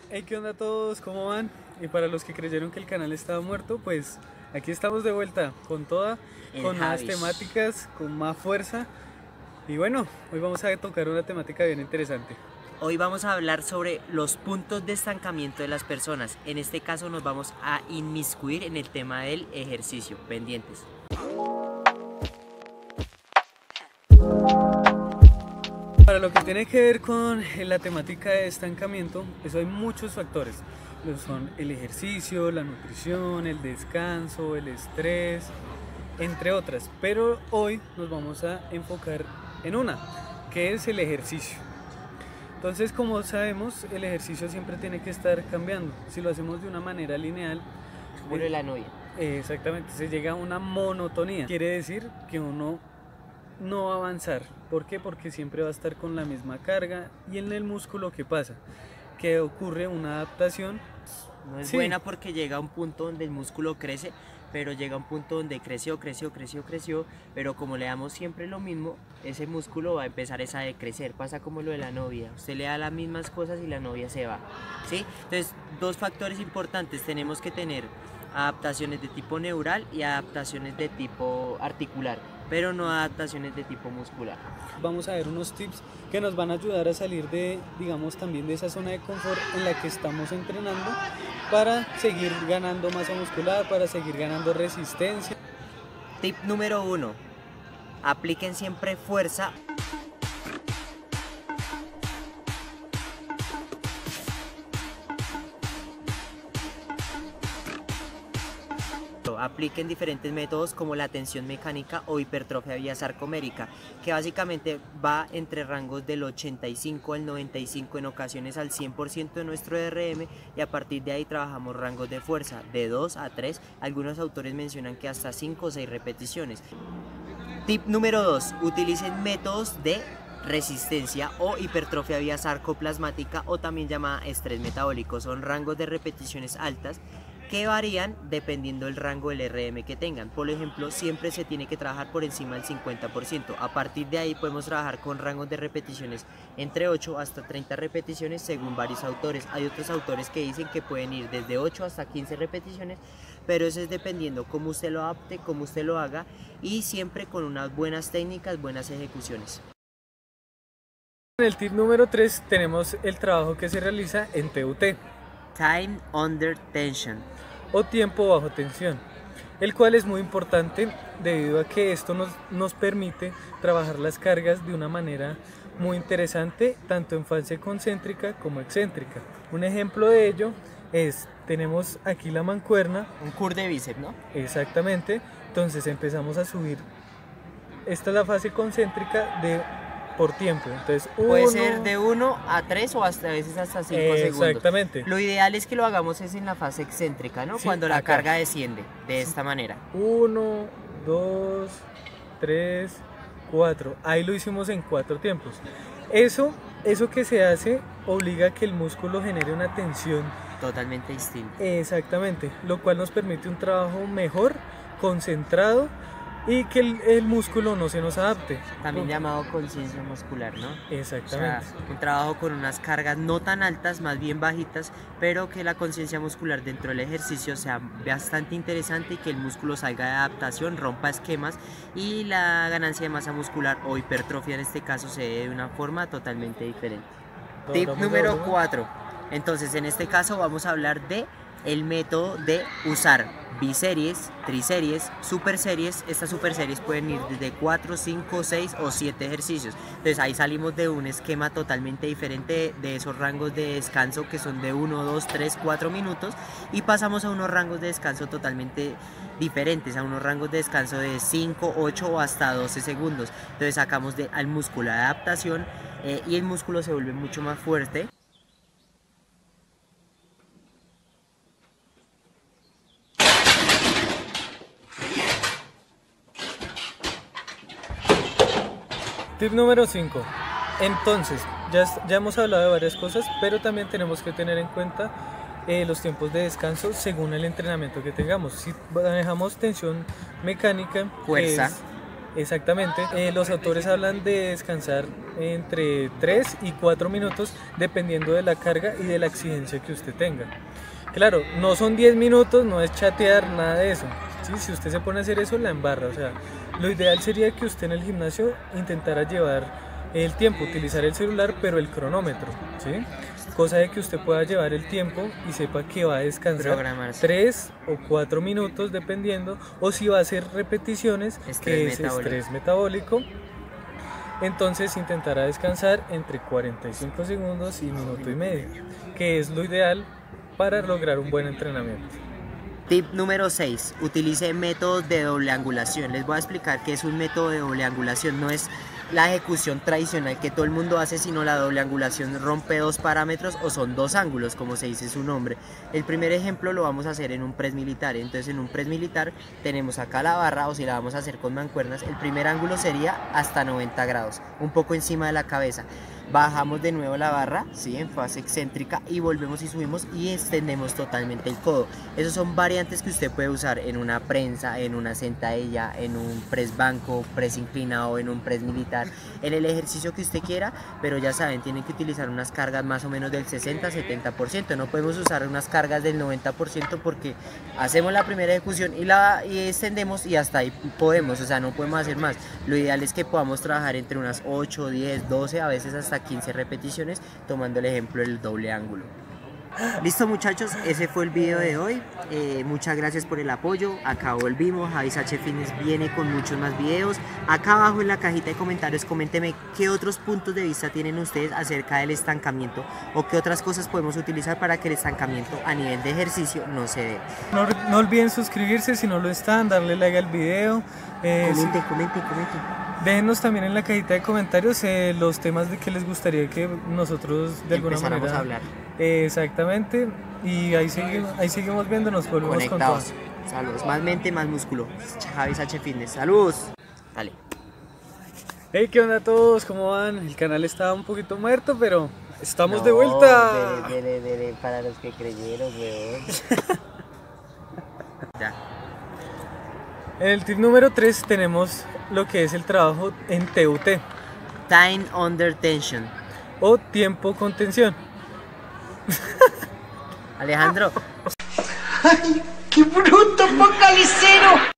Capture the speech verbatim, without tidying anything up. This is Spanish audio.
Hey, ¿qué onda a todos? ¿Cómo van? Y para los que creyeron que el canal estaba muerto, pues aquí estamos de vuelta con toda, El con nuevas Javis. temáticas, con más fuerza. Y bueno, hoy vamos a tocar una temática bien interesante. Hoy vamos a hablar sobre los puntos de estancamiento de las personas. En este caso nos vamos a inmiscuir en el tema del ejercicio. Pendientes. Para lo que tiene que ver con la temática de estancamiento, eso hay muchos factores. Son el ejercicio, la nutrición, el descanso, el estrés, entre otras. Pero hoy nos vamos a enfocar en una, que es el ejercicio. Entonces, como sabemos, el ejercicio siempre tiene que estar cambiando. Si lo hacemos de una manera lineal, Como lo de la novia. eh, exactamente, se llega a una monotonía. Quiere decir que uno no va a avanzar. ¿Por qué? Porque siempre va a estar con la misma carga. Y en el músculo, ¿qué pasa? Que ocurre una adaptación. No es Sí. buena porque llega a un punto donde el músculo crece, pero llega a un punto donde creció, creció, creció, creció, pero como le damos siempre lo mismo, ese músculo va a empezar esa a decrecer. Pasa como lo de la novia, usted le da las mismas cosas y la novia se va, ¿sí? Entonces, dos factores importantes, tenemos que tener adaptaciones de tipo neural y adaptaciones de tipo articular, pero no adaptaciones de tipo muscular. Vamos a ver unos tips que nos van a ayudar a salir de, digamos, también de esa zona de confort en la que estamos entrenando para seguir ganando masa muscular, para seguir ganando resistencia. Tip número uno, apliquen siempre fuerza. Apliquen diferentes métodos como la tensión mecánica o hipertrofia vía sarcomérica, que básicamente va entre rangos del ochenta y cinco al noventa y cinco, en ocasiones al cien por ciento de nuestro R M, y a partir de ahí trabajamos rangos de fuerza de dos a tres, algunos autores mencionan que hasta cinco o seis repeticiones. Tip número dos, utilicen métodos de resistencia o hipertrofia vía sarcoplasmática, o también llamada estrés metabólico. Son rangos de repeticiones altas que varían dependiendo del rango del R M que tengan. Por ejemplo, siempre se tiene que trabajar por encima del cincuenta por ciento. A partir de ahí podemos trabajar con rangos de repeticiones entre ocho hasta treinta repeticiones según varios autores. Hay otros autores que dicen que pueden ir desde ocho hasta quince repeticiones, pero eso es dependiendo cómo usted lo adapte, cómo usted lo haga, y siempre con unas buenas técnicas, buenas ejecuciones. En el tip número tres tenemos el trabajo que se realiza en T U T, Time under tension, o tiempo bajo tensión, el cual es muy importante debido a que esto nos, nos permite trabajar las cargas de una manera muy interesante, tanto en fase concéntrica como excéntrica. Un ejemplo de ello es, tenemos aquí la mancuerna. un curl de bíceps, ¿no? Exactamente, entonces empezamos a subir. Esta es la fase concéntrica de por tiempo, entonces Puede uno, ser de uno a tres o hasta a veces hasta cinco eh, segundos. exactamente. Lo ideal es que lo hagamos es en la fase excéntrica, ¿no? Sí, Cuando la acá. carga desciende, de esta manera. uno, dos, tres, cuatro. Ahí lo hicimos en cuatro tiempos. Eso, eso que se hace obliga a que el músculo genere una tensión. Totalmente distinto. Exactamente, lo cual nos permite un trabajo mejor, concentrado, y que el, el músculo no se nos adapte. También llamado conciencia muscular, ¿no? Exactamente. O sea, un trabajo con unas cargas no tan altas, más bien bajitas, pero que la conciencia muscular dentro del ejercicio sea bastante interesante y que el músculo salga de adaptación, rompa esquemas, y la ganancia de masa muscular o hipertrofia en este caso se dé de una forma totalmente diferente. Tip número cuatro. Entonces, en este caso vamos a hablar de el método de usar biseries, triseries, super series. Estas super series pueden ir desde cuatro, cinco, seis o siete ejercicios. Entonces ahí salimos de un esquema totalmente diferente de esos rangos de descanso que son de uno, dos, tres, cuatro minutos, y pasamos a unos rangos de descanso totalmente diferentes, a unos rangos de descanso de cinco, ocho o hasta doce segundos. Entonces sacamos de, al músculo de adaptación, eh, y el músculo se vuelve mucho más fuerte. Tip número cinco. Entonces, ya, ya hemos hablado de varias cosas, pero también tenemos que tener en cuenta eh, los tiempos de descanso según el entrenamiento que tengamos. Si manejamos tensión mecánica, Fuerza. es, Exactamente, eh, los autores hablan de descansar entre tres y cuatro minutos dependiendo de la carga y de la exigencia que usted tenga. Claro, no son diez minutos, no es chatear, nada de eso. ¿Sí? Si usted se pone a hacer eso, la embarra. O sea, lo ideal sería que usted en el gimnasio intentara llevar el tiempo, utilizar el celular, pero el cronómetro, ¿sí? Cosa de que usted pueda llevar el tiempo y sepa que va a descansar tres o cuatro minutos dependiendo, o si va a hacer repeticiones, estrés que es metabólico. estrés metabólico. Entonces intentará descansar entre cuarenta y cinco segundos y minuto y medio, que es lo ideal para lograr un buen entrenamiento. Tip número seis. Utilice métodos de doble angulación. Les voy a explicar qué es un método de doble angulación. No es la ejecución tradicional que todo el mundo hace, sino la doble angulación rompe dos parámetros o son dos ángulos, como se dice su nombre. El primer ejemplo lo vamos a hacer en un press militar. Entonces en un press militar tenemos acá la barra, o si la vamos a hacer con mancuernas, el primer ángulo sería hasta noventa grados, un poco encima de la cabeza. Bajamos de nuevo la barra, ¿sí? En fase excéntrica, y volvemos y subimos y extendemos totalmente el codo. Esas son variantes que usted puede usar en una prensa, en una sentadilla, en un press banco, press inclinado, en un press militar, en el ejercicio que usted quiera, pero ya saben, tienen que utilizar unas cargas más o menos del sesenta a setenta por ciento. No podemos usar unas cargas del noventa por ciento porque hacemos la primera ejecución y la y extendemos y hasta ahí podemos, o sea, no podemos hacer más. Lo ideal es que podamos trabajar entre unas ocho, diez, doce, a veces hasta quince repeticiones, tomando el ejemplo del doble ángulo. Listo, muchachos, ese fue el video de hoy. Eh, muchas gracias por el apoyo. Acá volvimos. Javis H Fitness viene con muchos más videos. Acá abajo en la cajita de comentarios coméntenme qué otros puntos de vista tienen ustedes acerca del estancamiento, o qué otras cosas podemos utilizar para que el estancamiento a nivel de ejercicio no se dé. No, no olviden suscribirse si no lo están, darle like al video. Eh, comenten, si... comenten, comenten. Déjenos también en la cajita de comentarios eh, los temas de que les gustaría que nosotros de alguna manera a hablar. Eh, exactamente, y ahí seguimos, ahí seguimos viéndonos, volvemos conectados. Con todo. Saludos, más mente, más músculo. Javis H Fitness, saludos. Dale. Hey, ¿qué onda a todos? ¿Cómo van? El canal estaba un poquito muerto, pero estamos no, de vuelta. Dele, dele, dele, para los que creyeron, weón. Ya. En el tip número tres tenemos lo que es el trabajo en T U T. Time Under Tension. O tiempo con tensión. Alejandro. ¡Ay, qué bruto, focalicero!